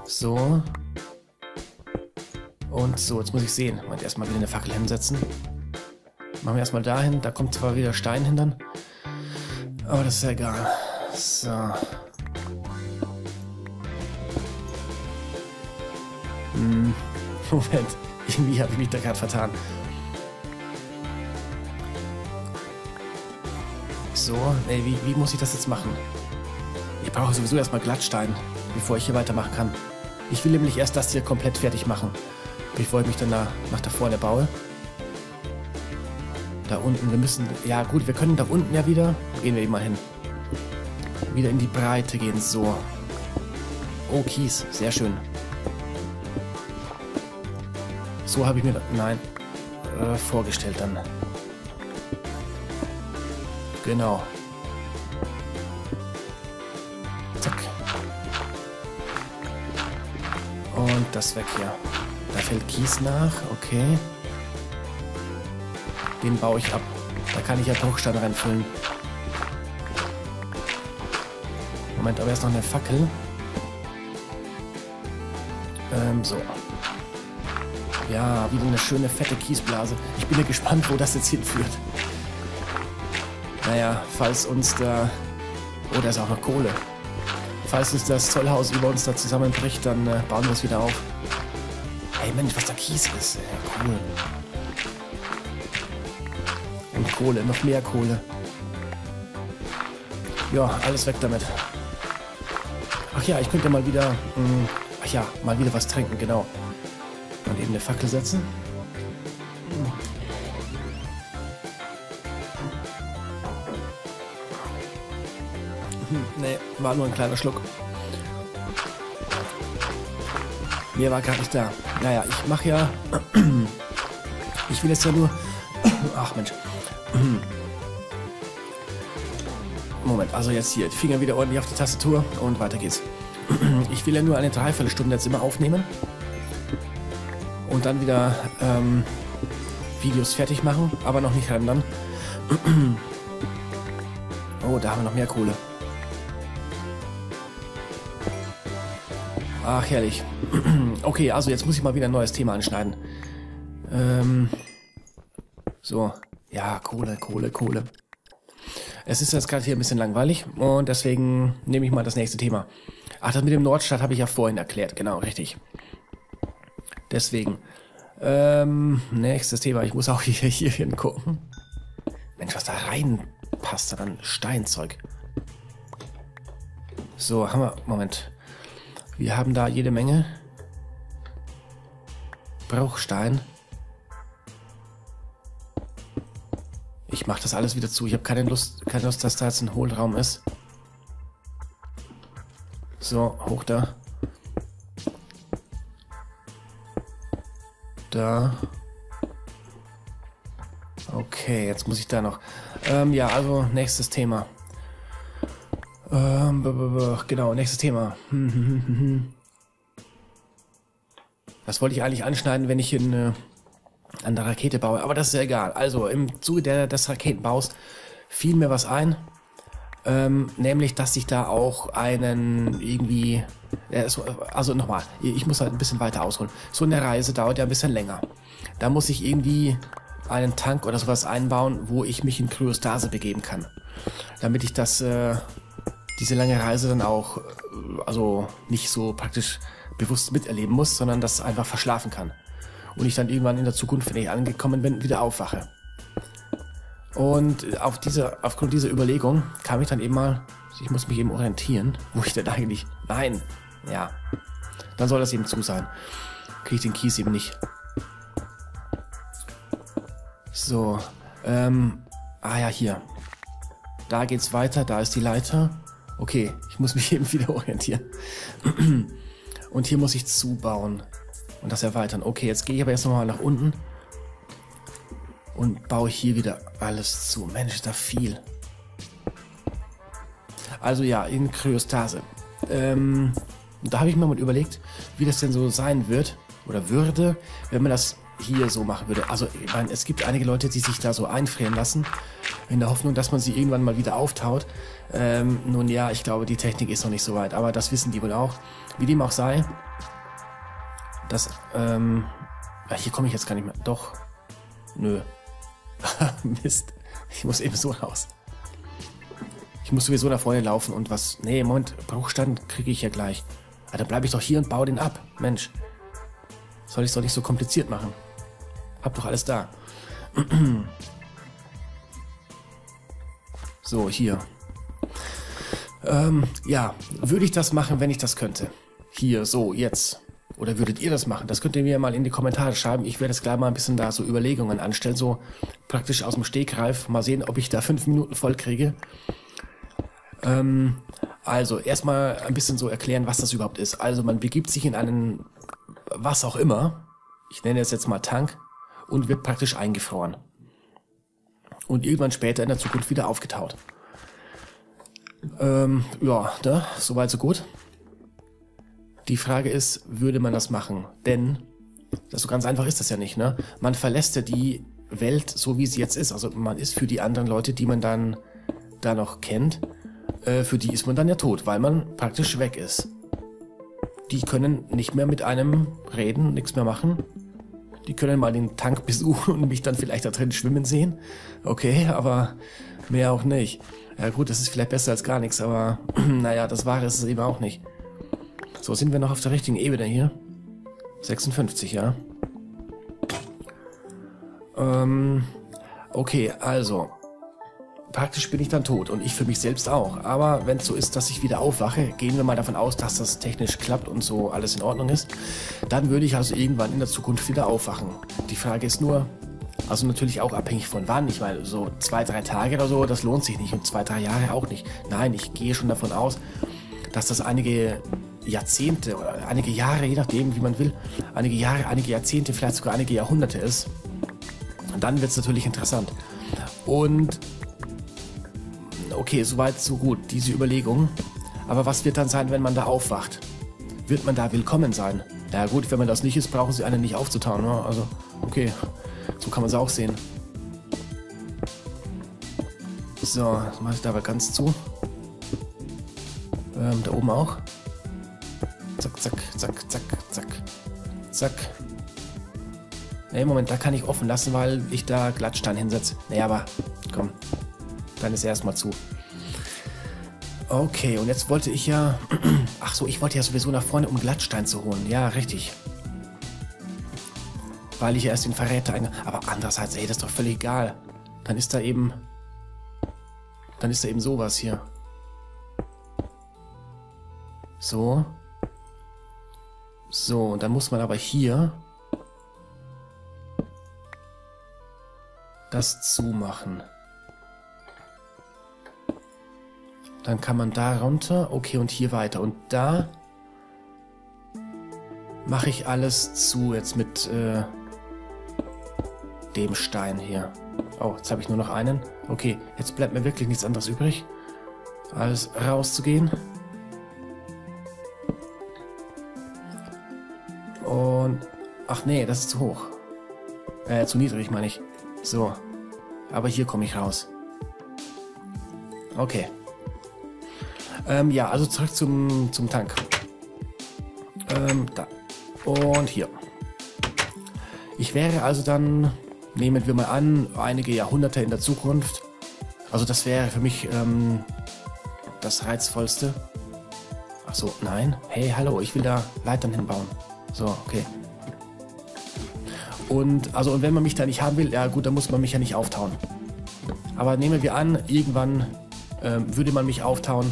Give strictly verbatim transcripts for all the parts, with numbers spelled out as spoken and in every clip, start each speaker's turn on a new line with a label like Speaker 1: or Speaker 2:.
Speaker 1: So. Und so, jetzt muss ich sehen. Und erstmal wieder eine Fackel hinsetzen. Machen wir erstmal dahin. Da kommt zwar wieder Stein hindern. Aber das ist ja egal. So. Hm. Moment. Irgendwie habe ich mich da gerade vertan. So. Ey, wie, wie muss ich das jetzt machen? Ich brauche sowieso erstmal Glattstein, bevor ich hier weitermachen kann. Ich will nämlich erst das hier komplett fertig machen, bevor ich mich dann da, nach da vorne baue. Da unten, wir müssen, ja gut, wir können da unten ja wieder, gehen wir eben mal hin. Wieder in die Breite gehen, so. Oh, Kies, sehr schön. So habe ich mir, nein, äh, vorgestellt dann. Genau. Zack. Und das weg hier. Da fällt Kies nach, okay. Den baue ich ab. Da kann ich ja Bruchstein reinfüllen. Moment, aber erst noch eine Fackel. Ähm, so. Ja, wieder eine schöne fette Kiesblase. Ich bin ja gespannt, wo das jetzt hinführt. Naja, falls uns da... Oh, da ist auch noch Kohle. Falls uns das Zollhaus über uns da zusammenbricht, dann äh, bauen wir es wieder auf. Hey Mensch, was da Kies ist. Äh, cool. Und Kohle, noch mehr Kohle. Ja, alles weg damit. Ach ja, ich könnte mal wieder... Mh, ach ja, mal wieder was trinken, genau. Und eben eine Fackel setzen. Hm, nee, war nur ein kleiner Schluck. Mir war gar nicht da. Naja, ich mache ja... Ich will jetzt ja nur... Ach Mensch. Moment, also jetzt hier. Die Finger wieder ordentlich auf die Tastatur und weiter geht's. Ich will ja nur eine Dreiviertelstunde jetzt immer aufnehmen. Und dann wieder ähm, Videos fertig machen, aber noch nicht rendern. Oh, da haben wir noch mehr Kohle. Ach, herrlich. Okay, also jetzt muss ich mal wieder ein neues Thema anschneiden. Ähm, so, ja, Kohle, Kohle, Kohle. Es ist jetzt gerade hier ein bisschen langweilig und deswegen nehme ich mal das nächste Thema. Ach, das mit dem Nordstadt habe ich ja vorhin erklärt, genau, richtig. Deswegen. Ähm, nächstes Thema. Ich muss auch hier, hier hingucken. Mensch, was da reinpasst, dann Steinzeug. So, haben wir... Moment. Wir haben da jede Menge Bruchstein. Ich mache das alles wieder zu. Ich habe keine Lust, keine Lust, dass da jetzt ein Hohlraum ist. So, hoch da. Da. Okay, jetzt muss ich da noch. Ähm, ja, also nächstes Thema. Ähm, b -b -b genau, nächstes Thema. Das wollte ich eigentlich anschneiden, wenn ich in, äh, an der Rakete baue, aber das ist ja egal. Also im Zuge der, des Raketenbaus fiel mir was ein. Ähm, nämlich, dass ich da auch einen irgendwie... Äh, so, also nochmal, ich muss halt ein bisschen weiter ausholen. So eine Reise dauert ja ein bisschen länger. Da muss ich irgendwie einen Tank oder sowas einbauen, wo ich mich in Kryostase begeben kann. Damit ich das, äh, diese lange Reise dann auch, äh, also nicht so praktisch bewusst miterleben muss, sondern das einfach verschlafen kann. Und ich dann irgendwann in der Zukunft, wenn ich angekommen bin, wieder aufwache. Und auf diese, aufgrund dieser Überlegung kam ich dann eben mal, ich muss mich eben orientieren, wo ich denn eigentlich, nein, ja, dann soll das eben zu sein. Kriege ich den Kies eben nicht. So, ähm, ah ja, hier. Da geht's weiter, da ist die Leiter. Okay, ich muss mich eben wieder orientieren. Und hier muss ich zubauen und das erweitern. Okay, jetzt gehe ich aber erst nochmal nach unten und baue hier wieder alles zu. Mensch, ist da viel. Also ja, in Kryostase. Ähm, Und da habe ich mir mal überlegt, wie das denn so sein wird oder würde, wenn man das hier so machen würde. Also ich meine, es gibt einige Leute, die sich da so einfrieren lassen, in der Hoffnung, dass man sie irgendwann mal wieder auftaut. Ähm, nun ja, ich glaube, die Technik ist noch nicht so weit, aber das wissen die wohl auch. Wie dem auch sei, das, ähm, ja, hier komme ich jetzt gar nicht mehr. Doch, nö. Mist, ich muss eben so raus. Ich muss sowieso da vorne laufen und was, nee, Moment, Bruchstand kriege ich ja gleich. Ah, dann bleibe ich doch hier und baue den ab, Mensch. Soll ich es doch nicht so kompliziert machen. Hab doch alles da. So, hier. Ähm, ja, würde ich das machen, wenn ich das könnte? Hier, so, jetzt. Oder würdet ihr das machen? Das könnt ihr mir mal in die Kommentare schreiben. Ich werde jetzt gleich mal ein bisschen da so Überlegungen anstellen, so praktisch aus dem Stegreif. Mal sehen, ob ich da fünf Minuten voll kriege. Ähm, also, erstmal ein bisschen so erklären, was das überhaupt ist. Also, man begibt sich in einen, was auch immer, ich nenne es jetzt mal Tank, und wird praktisch eingefroren. Und irgendwann später in der Zukunft wieder aufgetaut. Ähm, ja, ne? Soweit so gut. Die Frage ist, würde man das machen? Denn, das so ganz einfach ist das ja nicht, ne? Man verlässt ja die Welt so, wie sie jetzt ist. Also man ist für die anderen Leute, die man dann da noch kennt, äh, für die ist man dann ja tot, weil man praktisch weg ist. Die können nicht mehr mit einem reden, nichts mehr machen. Die können mal den Tank besuchen und mich dann vielleicht da drin schwimmen sehen. Okay, aber mehr auch nicht. Ja gut, das ist vielleicht besser als gar nichts, aber naja, das Wahre ist es eben auch nicht. So, sind wir noch auf der richtigen Ebene hier? sechsundfünfzig, ja. Ähm, okay, also. Praktisch bin ich dann tot und ich für mich selbst auch. Aber wenn es so ist, dass ich wieder aufwache, gehen wir mal davon aus, dass das technisch klappt und so alles in Ordnung ist, dann würde ich also irgendwann in der Zukunft wieder aufwachen. Die Frage ist nur, also natürlich auch abhängig von wann. Ich meine, so zwei, drei Tage oder so, das lohnt sich nicht und zwei, drei Jahre auch nicht. Nein, ich gehe schon davon aus, dass das einige Jahrzehnte oder einige Jahre, je nachdem, wie man will, einige Jahre, einige Jahrzehnte, vielleicht sogar einige Jahrhunderte ist. Und dann wird es natürlich interessant. Und okay, soweit, so gut, diese Überlegung. Aber was wird dann sein, wenn man da aufwacht? Wird man da willkommen sein? Ja gut, wenn man das nicht ist, brauchen sie einen nicht aufzutauen. Ne? Also, okay, so kann man es auch sehen. So, das mache ich da aber ganz zu. Ähm, da oben auch. Zack, zack, zack, zack, zack, zack. Ne, Moment, da kann ich offen lassen, weil ich da Glattstein hinsetze. Ne, aber komm, dann ist erstmal zu. Okay, und jetzt wollte ich ja... Ach so, ich wollte ja sowieso nach vorne, um Glattstein zu holen. Ja, richtig. Weil ich ja erst den Verräter einge... Aber andererseits, ey, das ist doch völlig egal. Dann ist da eben... Dann ist da eben sowas hier. So. So, und dann muss man aber hier... das zumachen. Dann kann man da runter. Okay, und hier weiter. Und da mache ich alles zu jetzt mit äh, dem Stein hier. Oh, jetzt habe ich nur noch einen. Okay, jetzt bleibt mir wirklich nichts anderes übrig, als rauszugehen. Und... Ach nee, das ist zu hoch. Äh, zu niedrig, meine ich. So. Aber hier komme ich raus. Okay. Ähm, ja, also zurück zum, zum Tank. Ähm, da. Und hier. Ich wäre also dann, nehmen wir mal an, einige Jahrhunderte in der Zukunft. Also das wäre für mich ähm, das Reizvollste. Ach so, nein. Hey, hallo, ich will da Leitern hinbauen. So, okay. Und, also, und wenn man mich da nicht haben will, ja gut, dann muss man mich ja nicht auftauen. Aber nehmen wir an, irgendwann ähm, würde man mich auftauen.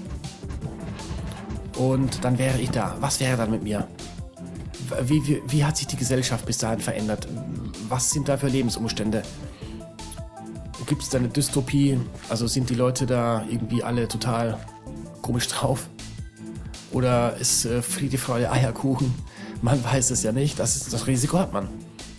Speaker 1: Und dann wäre ich da. Was wäre dann mit mir? Wie, wie, wie hat sich die Gesellschaft bis dahin verändert? Was sind da für Lebensumstände? Gibt es da eine Dystopie? Also sind die Leute da irgendwie alle total komisch drauf? Oder ist äh, Friede, Freude, Eierkuchen? Man weiß es ja nicht. Das, ist, das Risiko hat man.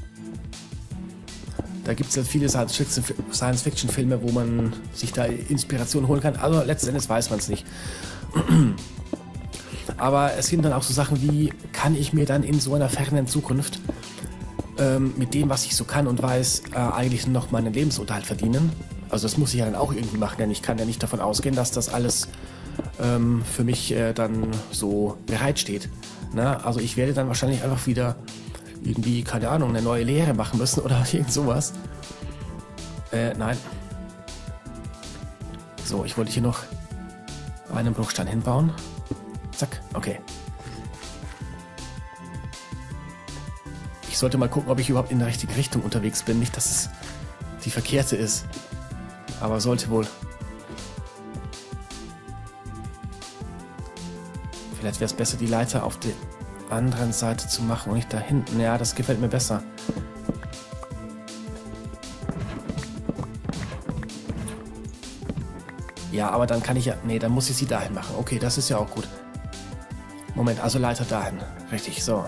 Speaker 1: Da gibt es ja viele Science-Fiction-Filme, wo man sich da Inspiration holen kann. Also letzten Endes weiß man es nicht. Aber es sind dann auch so Sachen wie, kann ich mir dann in so einer fernen Zukunft ähm, mit dem, was ich so kann und weiß, äh, eigentlich noch meinen Lebensunterhalt verdienen? Also das muss ich ja dann auch irgendwie machen, denn ich kann ja nicht davon ausgehen, dass das alles ähm, für mich äh, dann so bereitsteht. Na, also ich werde dann wahrscheinlich einfach wieder irgendwie, keine Ahnung, eine neue Lehre machen müssen oder irgend sowas. Äh, nein. So, ich wollte hier noch einen Bruchstein hinbauen. Zack, okay. Ich sollte mal gucken, ob ich überhaupt in der richtigen Richtung unterwegs bin. Nicht, dass es die verkehrte ist. Aber sollte wohl. Vielleicht wäre es besser, die Leiter auf der anderen Seite zu machen und nicht da hinten. Ja, das gefällt mir besser. Ja, aber dann kann ich ja... Nee, dann muss ich sie dahin machen. Okay, das ist ja auch gut. Moment, also Leiter dahin. Richtig, so.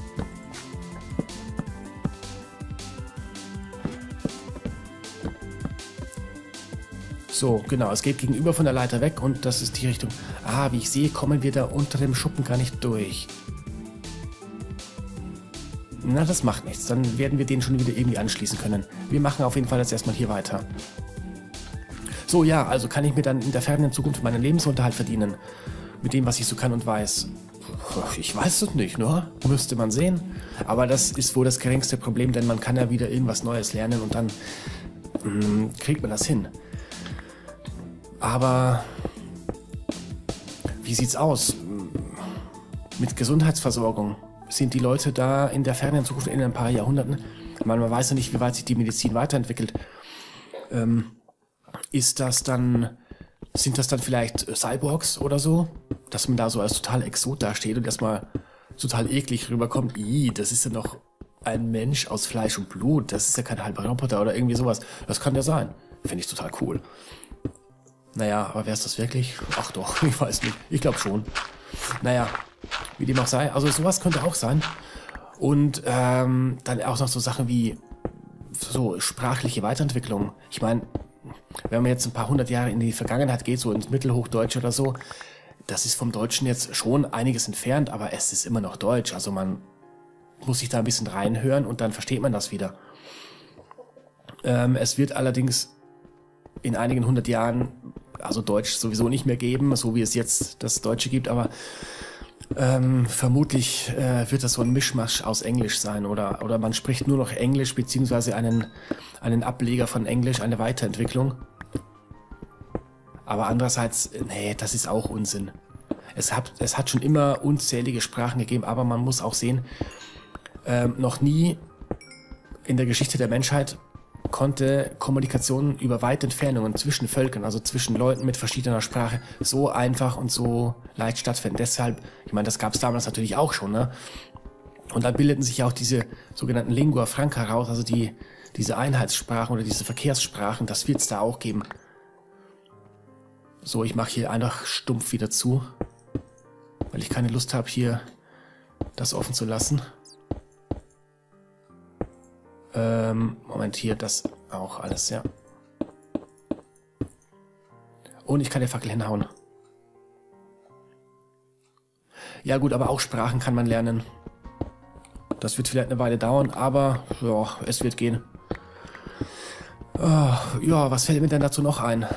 Speaker 1: So, genau, es geht gegenüber von der Leiter weg und das ist die Richtung. Ah, wie ich sehe, kommen wir da unter dem Schuppen gar nicht durch. Na, das macht nichts. Dann werden wir den schon wieder irgendwie anschließen können. Wir machen auf jeden Fall jetzt erstmal hier weiter. So, ja, also kann ich mir dann in der fernen Zukunft meinen Lebensunterhalt verdienen. Mit dem, was ich so kann und weiß. Ich weiß es nicht, ne? Müsste man sehen. Aber das ist wohl das geringste Problem, denn man kann ja wieder irgendwas Neues lernen und dann mh, kriegt man das hin. Aber wie sieht's aus mit Gesundheitsversorgung? Sind die Leute da in der fernen Zukunft in ein paar Jahrhunderten? Man, man weiß ja nicht, wie weit sich die Medizin weiterentwickelt. Ähm, ist das dann, sind das dann vielleicht Cyborgs oder so? Dass man da so als total Exot dasteht und erstmal total eklig rüberkommt. Ih, das ist ja noch ein Mensch aus Fleisch und Blut. Das ist ja kein halber Roboter oder irgendwie sowas. Das kann ja sein. Finde ich total cool. Naja, aber wäre es das wirklich? Ach doch, ich weiß nicht. Ich glaube schon. Naja, wie dem auch sei. Also sowas könnte auch sein. Und ähm, dann auch noch so Sachen wie so sprachliche Weiterentwicklung. Ich meine, wenn man jetzt ein paar hundert Jahre in die Vergangenheit geht, so ins Mittelhochdeutsch oder so, das ist vom Deutschen jetzt schon einiges entfernt, aber es ist immer noch Deutsch. Also man muss sich da ein bisschen reinhören und dann versteht man das wieder. Ähm, es wird allerdings in einigen hundert Jahren also Deutsch sowieso nicht mehr geben, so wie es jetzt das Deutsche gibt, aber ähm, vermutlich äh, wird das so ein Mischmasch aus Englisch sein oder, oder man spricht nur noch Englisch beziehungsweise einen, einen Ableger von Englisch, eine Weiterentwicklung. Aber andererseits, nee, das ist auch Unsinn. Es hat, es hat schon immer unzählige Sprachen gegeben, aber man muss auch sehen, ähm, noch nie in der Geschichte der Menschheit konnte Kommunikation über weite Entfernungen zwischen Völkern, also zwischen Leuten mit verschiedener Sprache, so einfach und so leicht stattfinden. Deshalb, ich meine, das gab es damals natürlich auch schon, ne? Und dann bildeten sich auch diese sogenannten Lingua Franca raus, also die, diese Einheitssprachen oder diese Verkehrssprachen, das wird es da auch geben. So, ich mache hier einfach stumpf wieder zu, weil ich keine Lust habe, hier das offen zu lassen. Ähm, Moment, hier das auch alles, ja. Und ich kann die Fackel hinhauen. Ja gut, aber auch Sprachen kann man lernen. Das wird vielleicht eine Weile dauern, aber ja, es wird gehen. Oh, ja, was fällt mir denn dazu noch ein?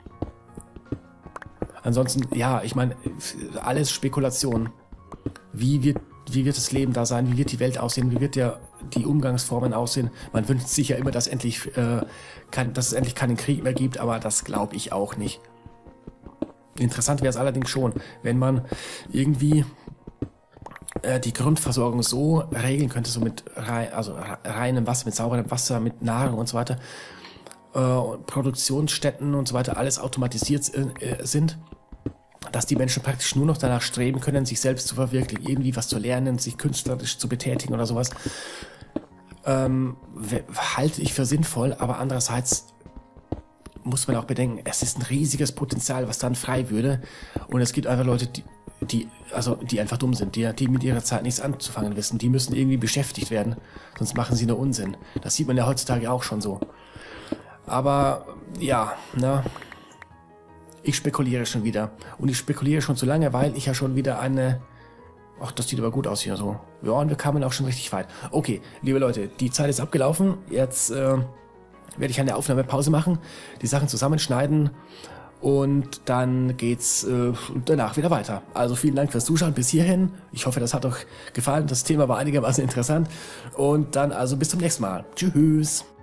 Speaker 1: Ansonsten, ja, ich meine, alles Spekulation. Wie wird, wie wird das Leben da sein? Wie wird die Welt aussehen? Wie wird der, die Umgangsformen aussehen? Man wünscht sich ja immer, dass, endlich, äh, kein, dass es endlich keinen Krieg mehr gibt, aber das glaube ich auch nicht. Interessant wäre es allerdings schon, wenn man irgendwie äh, die Grundversorgung so regeln könnte, so mit rei also reinem Wasser, mit sauberem Wasser, mit Nahrung und so weiter, äh, Produktionsstätten und so weiter, alles automatisiert äh, sind, dass die Menschen praktisch nur noch danach streben können, sich selbst zu verwirklichen, irgendwie was zu lernen, sich künstlerisch zu betätigen oder sowas, ähm, halte ich für sinnvoll, aber andererseits muss man auch bedenken, es ist ein riesiges Potenzial, was dann frei würde, und es gibt einfach Leute, die, die, also, die einfach dumm sind, die, die mit ihrer Zeit nichts anzufangen wissen, die müssen irgendwie beschäftigt werden, sonst machen sie nur Unsinn. Das sieht man ja heutzutage auch schon so. Aber, ja, na, ich spekuliere schon wieder. Und ich spekuliere schon zu lange, weil ich ja schon wieder eine... Ach, das sieht aber gut aus hier so. Ja, und wir kamen auch schon richtig weit. Okay, liebe Leute, die Zeit ist abgelaufen. Jetzt äh, werde ich eine Aufnahmepause machen, die Sachen zusammenschneiden und dann geht's äh, danach wieder weiter. Also vielen Dank fürs Zuschauen bis hierhin. Ich hoffe, das hat euch gefallen. Das Thema war einigermaßen interessant. Und dann also bis zum nächsten Mal. Tschüss.